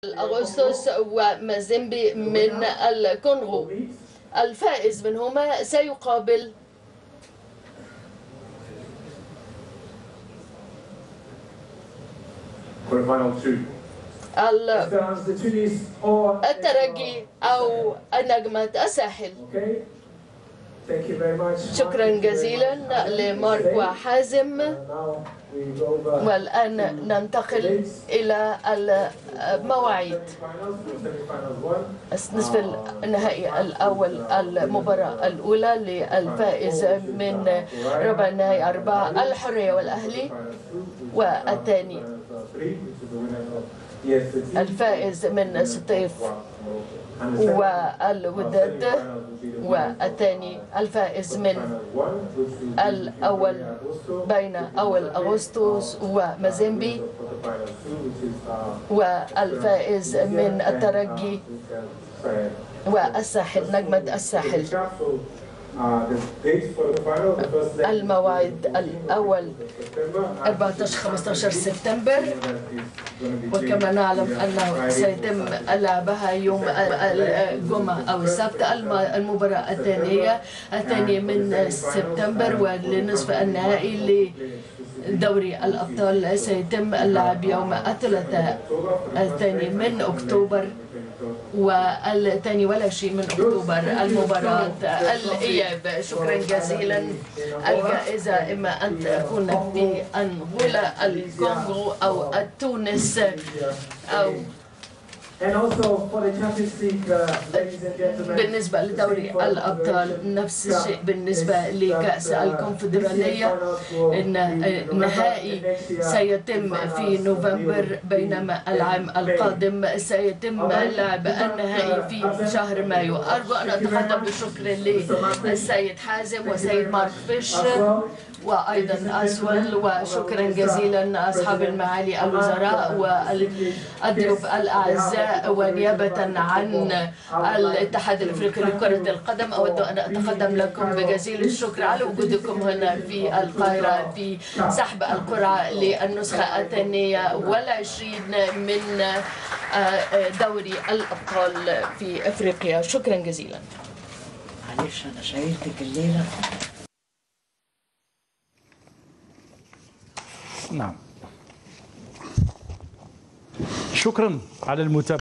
أغسطس ومازيمبي من الكونغو. الفائز منهما سيقابل الترجي أو نجمة الساحل. شكرا جزيلا لمارك وحازم. والآن ننتقل إلى المواعيد. نصف النهائي الأول، المباراة الأولى للفائز من ربع النهائي 4 الحرية والأهلي، والثاني الفائز من سطيف والوداد، والثاني الفائز من الأول بين أول أغسطس ومازيمبي، والفائز من الترجي والساحل نجمة الساحل. الموعد الأول 14-15 سبتمبر، وكما نعلم أنه سيتم لعبها يوم الجمعة أو السبت. المباراة الثانية من سبتمبر، ولنصف النهائي لدوري الأبطال سيتم اللعب يوم الثلاثاء 2 من أكتوبر، والثاني والعشرين من أكتوبر المباراة الإياب. شكرا جزيلا. الجائزة إما أن تكون في أنغولا، الكونغو أو تونس أو بالنسبة لدوري الأبطال نفس الشيء. بالنسبة لكأس الكونفدرالية النهائي سيتم في نوفمبر، بينما العام القادم سيتم لعب النهائي في شهر مايو. أرجو أن أتقدم بالشكر للسيد حازم والسيد مارك فيش وأيضا أسول، وشكرا جزيلا أصحاب المعالي الوزراء والضيوف الأعزاء. ونيابة عن الاتحاد الأفريقي لكرة القدم أود أن أتقدم لكم بجزيل الشكر على وجودكم هنا في القاهرة في سحب القرعة للنسخة 22 من دوري الأبطال في أفريقيا. شكرا جزيلا. معلش أنا شايلتك الليلة. نعم، شكرا على المتابعة.